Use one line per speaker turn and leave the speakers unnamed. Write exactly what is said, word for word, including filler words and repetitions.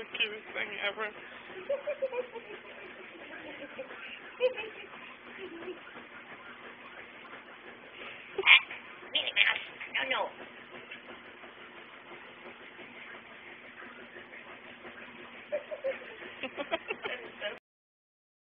the cutest thing ever.
Minnie Mouse, no, no.